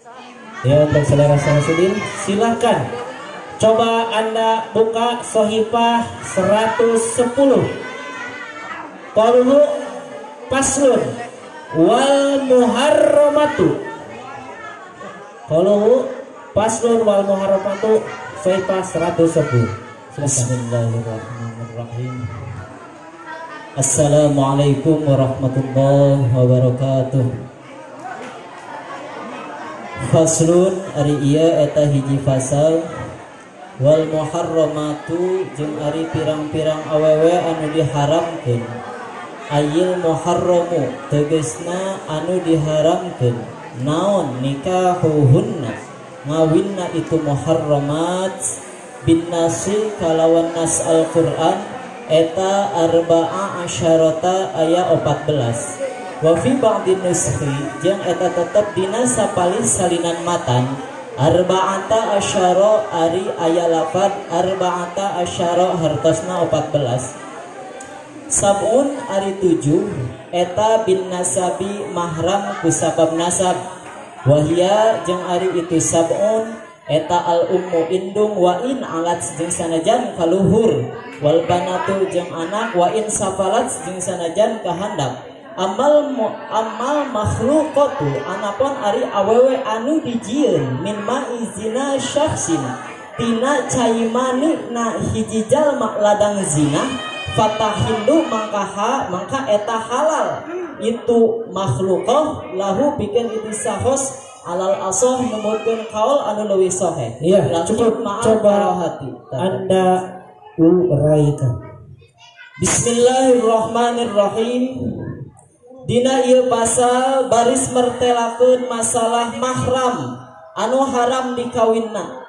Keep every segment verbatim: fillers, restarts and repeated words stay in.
Ya, untuk saudara Samsudin, silahkan coba Anda buka Sohifah seratus sepuluh. Qauluhu faslun wal muharramatu. Qauluhu faslun wal muharramatu, Sohifah seratus sepuluh. Bismillahirrahmanirrahim. Assalamualaikum warahmatullahi wabarakatuh. Faslun ari ieu eta hiji fasal wal muharramatu jeung ari pirang-pirang awewe anu diharamkeun. Ayil muharramu tegasna anu diharamkeun. Naon nikahuhunna ngawinna itu muharramat bin nasi kalawan nas Al-Qur'an eta arba'a asyarata aya opat belas. Wa fi ba'din nuskhi jeung eta tetep dina sapalis salinan matan arba'ata asyara ari aya lafad arba'ata asyara hartosna opat belas. Sab'un ari tujuh eta bin nasabi mahram ku sabab nasab. Wahia jeung ari itu sab'un eta al ummu indung wa in alat jeung sanajan kaluhur wal banatu jeung anak wa in safalat jeung sanajan kahandap. Amal amal makhluqatu anapun ari awewe anu dijieun min maizina syakhsin tina caimani na hiji jalma ladang zina fatahindu mangkaha mangka eta halal itu makhluqah lahu bikin itu sahos alal asoh numutkeun kaul anu leuwih sahih. Iya, cukup coba hati Anda uraikan. Bismillahirrahmanirrahim. Dina ieu pasal baris mertelakeun masalah mahram anu haram dikawinna.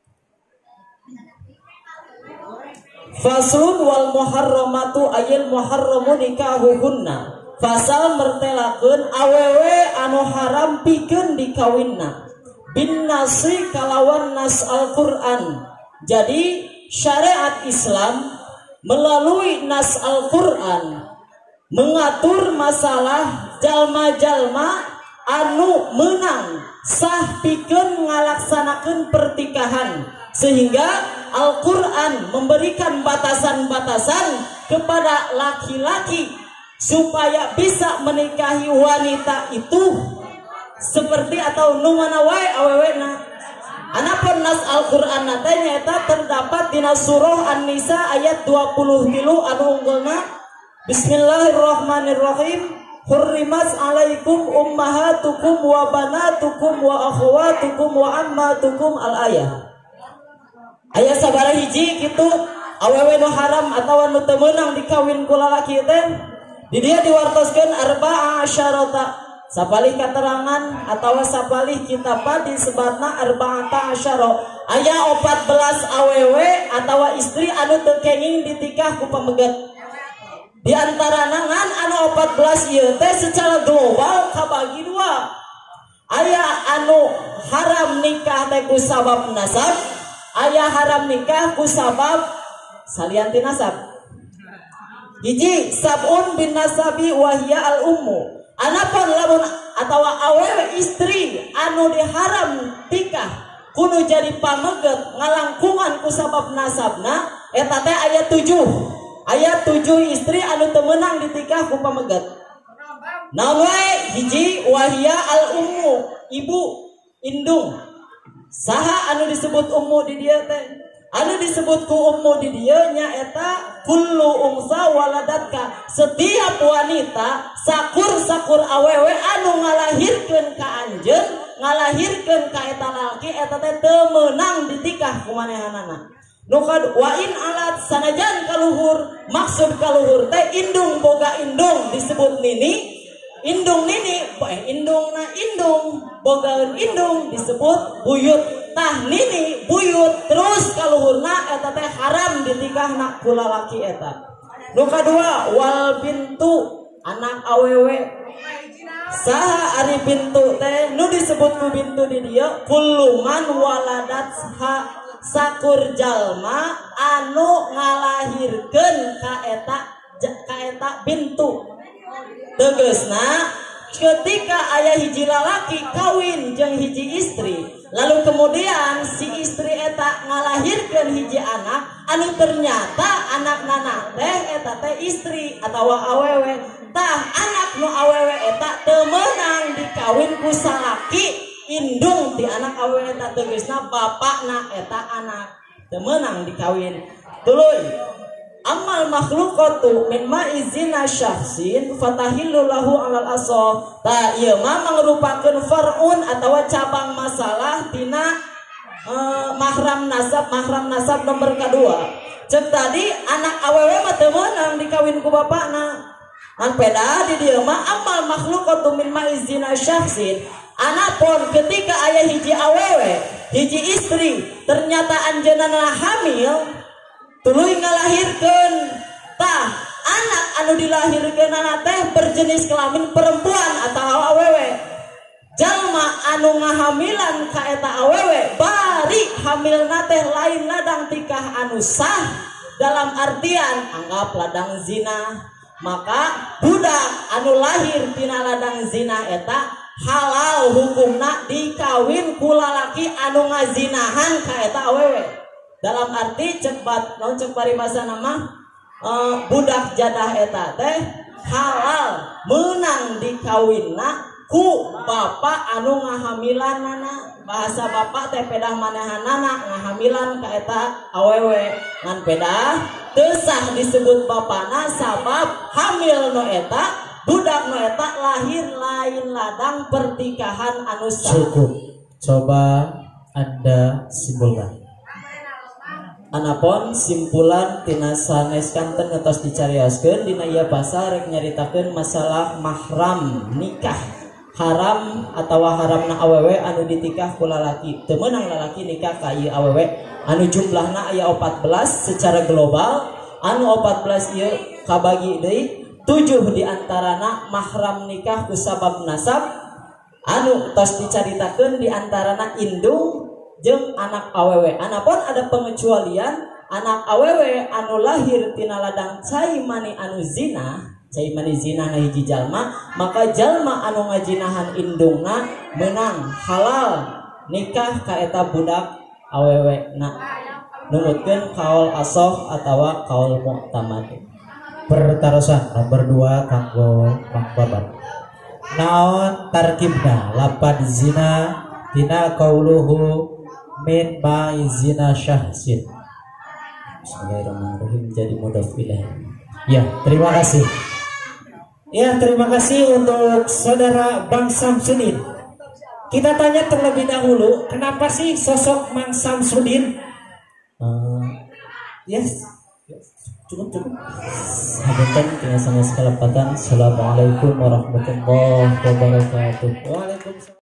Faslun wal muharramatu ayil muharramu nikahuhunna. Fasal mertelakeun awewe anu haram pikeun dikawinna. Bin nasi kalawan nas Al-Qur'an. Jadi syariat Islam melalui nas Al-Qur'an mengatur masalah jalma-jalma anu menang sah pikeun ngalaksanakeun pertikahan, sehingga Al-Qur'an memberikan batasan-batasan kepada laki-laki supaya bisa menikahi wanita itu seperti atau nu mana wae awewena. Anapun nas Al-Qur'an teh nyaeta terdapat dina surah An-Nisa ayat dua puluh tilu anu unggulna Bismillahirrahmanirrahim. Hurrimat alaikum ummahatukum wa banatukum wa akhwatukum wa ammatukum al-ayah. Aya sabaraha hiji kitu awewe nu haram atawa nu teu meunang dikawin ku lalaki teh di dieu diwartoskeun arba'a asyarata. Sapalih katerangan atawa sapalih kitab disebutna arba'ata asyara. Aya opat belas awewe atawa istri anu teu kenging ditikah ku pameget. Di antara nangan anu opat belas ieu teh secara global kabagi dua. Aya anu haram nikah teh ku sabab nasab, aya haram nikah ku sabab salian ti nasab. Hiji sabun bin nasabi wahia al ummu. Anapun lamun atawa awewe istri anu diharam tikah kudu jadi pameget ngalangkungan ku sabab nasabna eta teh aya tujuh. Ayat tujuh istri anu teu meunang ditikah ku pameget. Naon wae hiji wahia al ummu, ibu indung. Saha anu disebut ummu di dieu teh? Anu disebut ku ummu di dieu nyaeta kullu unsa waladatka. Setiap wanita sakur-sakur awewe anu ngalahirkeun ka anjeun, ngalahirkeun ka eta lalaki eta teh teu meunang ditikah ku manehanana. Nukad wa in alat sanajan kaluhur, maksud kaluhur teh indung boga indung disebut nini, indung nini eh indung na indung bogaeun indung disebut buyut. Tah nini buyut terus kaluhurna eta teh haram ditikahna ku lalaki eta. Nu kadua wal bintu anak awewe. Saha ari bintu teh nu disebut ku bintu di dieu kulluman waladat ha sakur jalma anu ngalahirkeun ka eta ka eta bintu. Tegasna ketika ayah hiji lalaki kawin jeung hiji istri, lalu kemudian si istri eta ngalahirkeun hiji anak anu ternyata anak nana teh eta teh istri atawa awewe, tah anak nu awewe eta teu meunang dikawin ku salaki indung ti anak awewe eta tegasna bapakna eta anak teu meunang dikawin. Tuluy, amal makhluqatu min ma'izina syahsin fatahillu lahu alal asal. Ta ieu mah mangrupakeun far'un atawa cabang masalah tina uh, mahram nasab. Mahram nasab nomor kedua. Cek tadi anak awewe mah teu meunang dikawin ku bapakna. An peda di dieu mah amal makhluqatu min ma'izina syahsin. Anapun ketika aya hiji awewe, hiji istri, ternyata anjeunna hamil, tuluy ngalahirkeun tah anak anu dilahirkeun anak teh berjenis kelamin perempuan atau awewe. Jalma anu ngahamilan ka eta awewe bari hamilna teh lain ladang tikah anu sah, dalam artian anggap ladang zina, maka budak anu lahir tina ladang zina eta halal hukumna dikawin ku lalaki anu ngazinahan ka eta awewe. Dalam arti cepat non cek paribasa nama uh, budak jadah eta teh halal menang dikawinna ku bapak anu ngahamilanana. Bahasa bapak teh pedah manehanana ngahamilan ka eta awewe ngan pedah teu sah disebut bapana sabab hamil no eta budak no eta lahir lain ladang pertikahan anu sah. Cukup. Coba Anda simpulkan. Anapun simpulan tina sanes kanten ngetos dicarioskeun dina ieu pasal rek nyaritakeun masalah mahram nikah. Haram atawa haramna awewe anu ditikah ku lalaki. Teu meunang lalaki nikah ka ieu awewe anu jumlahna aya opat belas secara global. Anu opat belas ieu kabagi deui tujuh di antarana mahram nikah ku sabab nasab. Anu tos dicaritakeun di antarana indung jeung anak awewe. Anapun ada pengecualian anak awewe anu lahir tina ladang cai mani anu zina, cai mani zina na hiji jalma, maka jalma anu ngajinahan indungna menang halal nikah ka eta budak awewe na numutkeun kaul asoh atawa kaul mu'tamad. Pertarusan nomor dua kanggo Mang Babar. Naon tarkibna lapad zina tina qauluhu min ma'izina syahsin. Bismillahirrahmanirrahim, jadi mudhof ilaih. Ya, terima kasih. Ya, terima kasih untuk saudara Bang Samsudin. Kita tanya terlebih dahulu, kenapa sih sosok Mang Samsudin? Uh, yes. Cukup cukup. Habitan tinggal sama sekalapatan. Assalamualaikum warahmatullahi wabarakatuh. Waalaikumsalam.